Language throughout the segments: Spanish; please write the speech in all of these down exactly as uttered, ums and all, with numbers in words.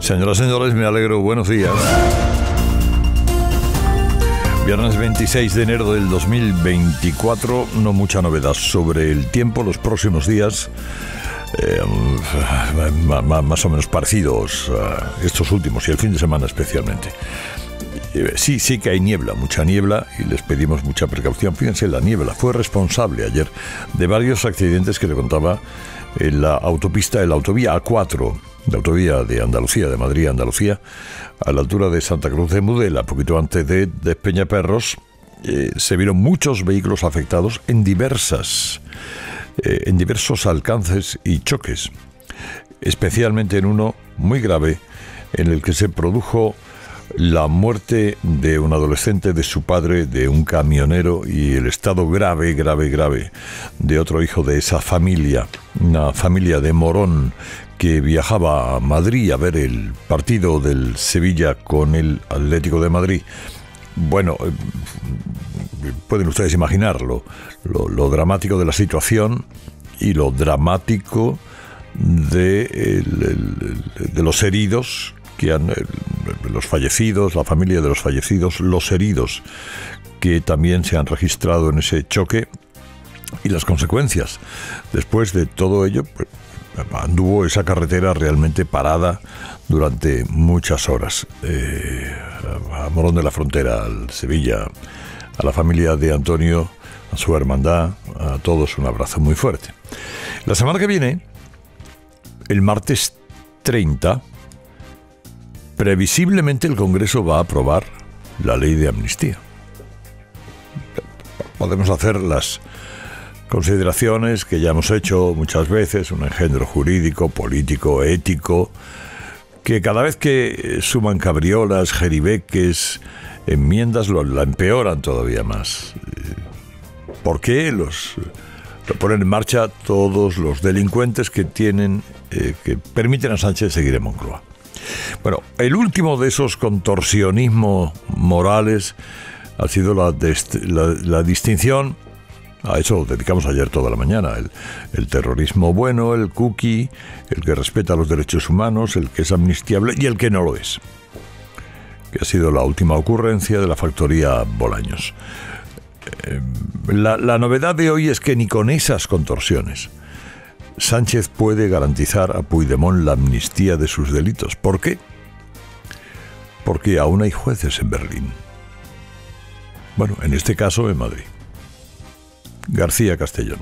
Señoras y señores, me alegro. Buenos días. Viernes veintiséis de enero del dos mil veinticuatro. No mucha novedad sobre el tiempo. Los próximos días eh, más o menos parecidos a estos últimos y el fin de semana especialmente. Sí, sí que hay niebla, mucha niebla, y les pedimos mucha precaución. Fíjense, la niebla fue responsable ayer de varios accidentes que le contaba en la autopista, en la autovía A cuatro, la autovía de Andalucía, de Madrid a Andalucía, a la altura de Santa Cruz de Mudela, poquito antes de Despeñaperros. Eh, se vieron muchos vehículos afectados en diversas, eh, en diversos alcances y choques, especialmente en uno muy grave, en el que se produjo la muerte de un adolescente, de su padre, de un camionero, y el estado grave, grave, grave de otro hijo de esa familia, una familia de Morón que viajaba a Madrid a ver el partido del Sevilla con el Atlético de Madrid. Bueno, pueden ustedes imaginarlo, lo, lo dramático de la situación y lo dramático de, el, el, de los heridos, que han, los fallecidos, la familia de los fallecidos, los heridos que también se han registrado en ese choque, y las consecuencias. Después de todo ello, pues, anduvo esa carretera realmente parada durante muchas horas. Eh, a Morón de la Frontera, al Sevilla, a la familia de Antonio, a su hermandad, a todos un abrazo muy fuerte. La semana que viene, el martes treinta, previsiblemente el Congreso va a aprobar la ley de amnistía. Podemos hacer las consideraciones que ya hemos hecho muchas veces, un engendro jurídico, político, ético, que cada vez que suman cabriolas, jeribeques, enmiendas, lo, la empeoran todavía más. ¿Por qué los lo ponen en marcha todos los delincuentes que tienen, eh, que permiten a Sánchez seguir en Moncloa? Bueno, el último de esos contorsionismos morales ha sido la, dest- la, la distinción. A eso dedicamos ayer toda la mañana. El, el terrorismo bueno, el cookie, el que respeta los derechos humanos, el que es amnistiable y el que no lo es, que ha sido la última ocurrencia de la factoría Bolaños. Eh, la, la novedad de hoy es que ni con esas contorsiones Sánchez puede garantizar a Puigdemont la amnistía de sus delitos. ¿Por qué? Porque aún hay jueces en Berlín. Bueno, en este caso en Madrid. García Castellón.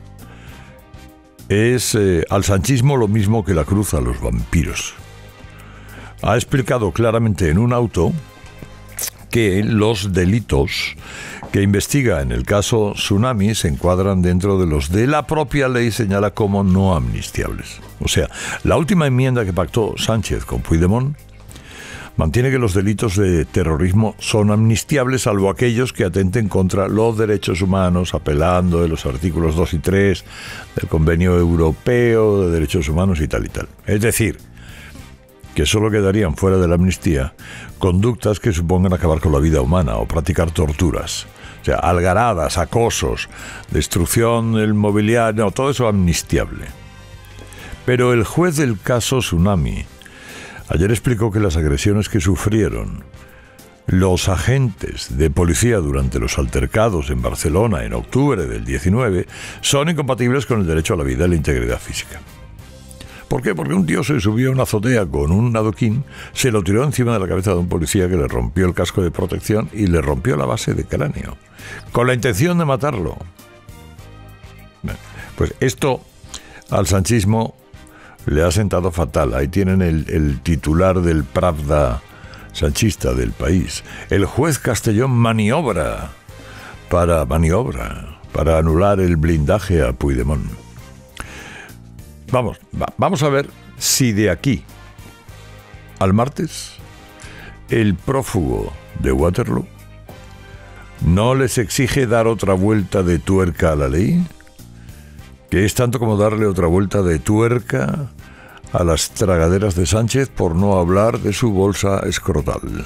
Es eh, al sanchismo lo mismo que la cruz a los vampiros. Ha explicado claramente en un auto que los delitos que investiga en el caso Tsunami se encuadran dentro de los de la propia ley señala como no amnistiables. O sea, la última enmienda que pactó Sánchez con Puigdemont mantiene que los delitos de terrorismo son amnistiables, salvo aquellos que atenten contra los derechos humanos, apelando de los artículos dos y tres del Convenio Europeo de Derechos Humanos y tal y tal. Es decir, que solo quedarían fuera de la amnistía conductas que supongan acabar con la vida humana o practicar torturas. O sea, algaradas, acosos, destrucción del mobiliario, no, todo eso amnistiable. Pero el juez del caso Tsunami ayer explicó que las agresiones que sufrieron los agentes de policía durante los altercados en Barcelona en octubre del diecinueve son incompatibles con el derecho a la vida y la integridad física. ¿Por qué? Porque un tío se subió a una azotea con un adoquín, se lo tiró encima de la cabeza de un policía que le rompió el casco de protección y le rompió la base de cráneo, con la intención de matarlo. Bueno, pues esto al sanchismo le ha sentado fatal. Ahí tienen el, el titular del Pravda sanchista del País. El juez Castellón maniobra para, maniobra para anular el blindaje a Puigdemont. Vamos, va, vamos a ver si de aquí al martes el prófugo de Waterloo no les exige dar otra vuelta de tuerca a la ley, que es tanto como darle otra vuelta de tuerca a las tragaderas de Sánchez, por no hablar de su bolsa escrotal.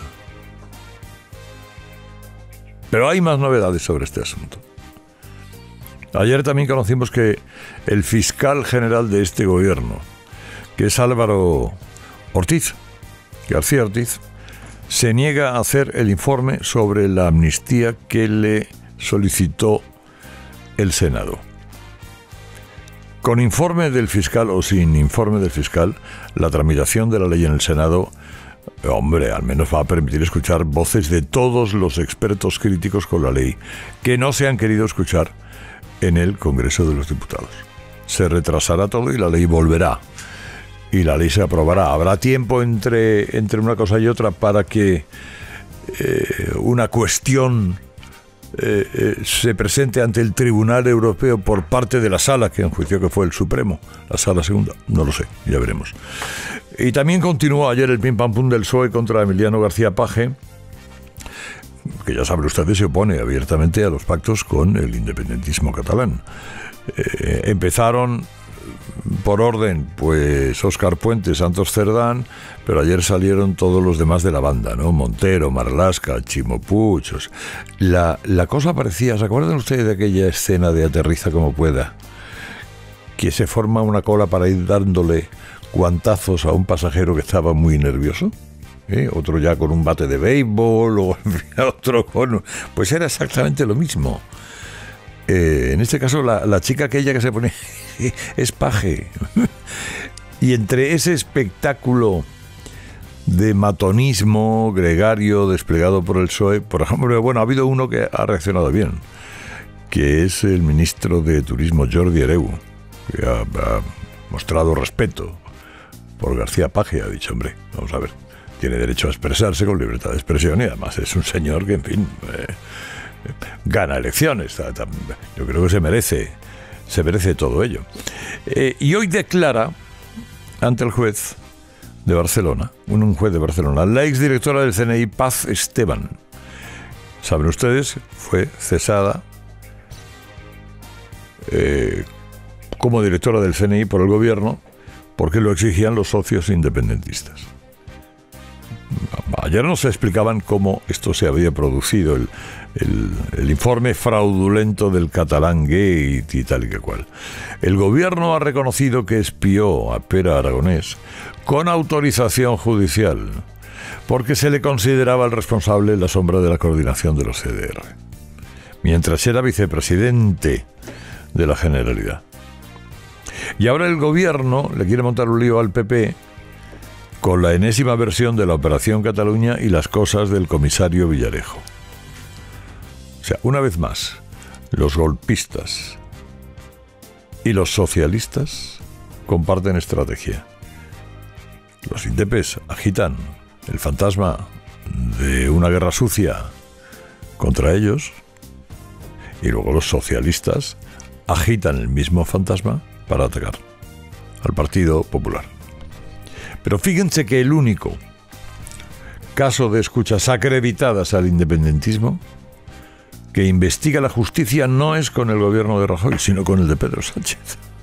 Pero hay más novedades sobre este asunto. Ayer también conocimos que el fiscal general de este gobierno, que es Álvaro Ortiz, García Ortiz, se niega a hacer el informe sobre la amnistía que le solicitó el Senado. Con informe del fiscal o sin informe del fiscal, la tramitación de la ley en el Senado, hombre, al menos va a permitir escuchar voces de todos los expertos críticos con la ley que no se han querido escuchar en el Congreso de los Diputados. Se retrasará todo y la ley volverá. Y la ley se aprobará. Habrá tiempo entre, entre una cosa y otra para que eh, una cuestión eh, eh, se presente ante el Tribunal Europeo por parte de la Sala, que enjuició que fue el Supremo, la Sala Segunda. No lo sé, ya veremos. Y también continuó ayer el pim pam pum del P S O E contra Emiliano García Paje, que ya saben ustedes se opone abiertamente a los pactos con el independentismo catalán. Eh, empezaron por orden, pues Óscar Puente, Santos Cerdán, pero ayer salieron todos los demás de la banda, ¿no? Montero, Marlaska, Chimo Puig. O sea, la, la cosa parecía, ¿se acuerdan ustedes de aquella escena de Aterriza como pueda? Que se forma una cola para ir dándole guantazos a un pasajero que estaba muy nervioso. ¿Eh? Otro ya con un bate de béisbol, o otro con... Pues era exactamente lo mismo. Eh, en este caso, la, la chica aquella que se pone es Paje. Y entre ese espectáculo de matonismo gregario desplegado por el P S O E, por ejemplo, bueno, ha habido uno que ha reaccionado bien, que es el ministro de Turismo, Jordi Hereu, que ha, ha mostrado respeto por García Paje. Ha dicho, hombre, vamos a ver, tiene derecho a expresarse con libertad de expresión y además es un señor que, en fin... Eh, gana elecciones. Yo creo que se merece se merece todo ello. Eh, y hoy declara ante el juez de Barcelona, un, un juez de Barcelona, la exdirectora del C N I, Paz Esteban. Saben ustedes, fue cesada eh, como directora del C N I por el gobierno porque lo exigían los socios independentistas. Ayer nos explicaban cómo esto se había producido, el, el, el informe fraudulento del catalán gay y tal y que cual. El gobierno ha reconocido que espió a Pere Aragonés con autorización judicial, porque se le consideraba el responsable en la sombra de la coordinación de los C D R, mientras era vicepresidente de la Generalidad. Y ahora el gobierno le quiere montar un lío al P P con la enésima versión de la Operación Cataluña y las cosas del comisario Villarejo. O sea, una vez más, los golpistas y los socialistas comparten estrategia. Los indepes agitan el fantasma de una guerra sucia contra ellos y luego los socialistas agitan el mismo fantasma para atacar al Partido Popular. Pero fíjense que el único caso de escuchas acreditadas al independentismo que investiga la justicia no es con el gobierno de Rajoy, sino con el de Pedro Sánchez.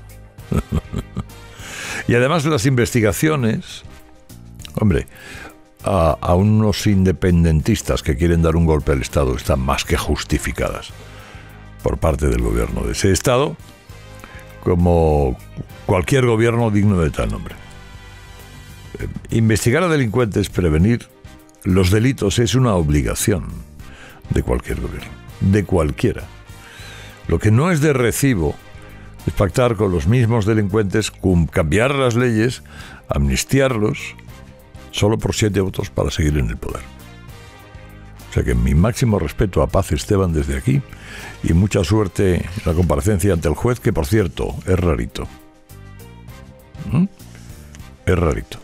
Y además las investigaciones, hombre, a, a unos independentistas que quieren dar un golpe al Estado están más que justificadas por parte del gobierno de ese Estado, como cualquier gobierno digno de tal nombre. Investigar a delincuentes, prevenir los delitos es una obligación de cualquier gobierno, de cualquiera. Lo que no es de recibo es pactar con los mismos delincuentes, cambiar las leyes, amnistiarlos, solo por siete votos para seguir en el poder. O sea que mi máximo respeto a Paz Esteban desde aquí y mucha suerte en la comparecencia ante el juez, que por cierto es rarito. ¿Mm? Es rarito.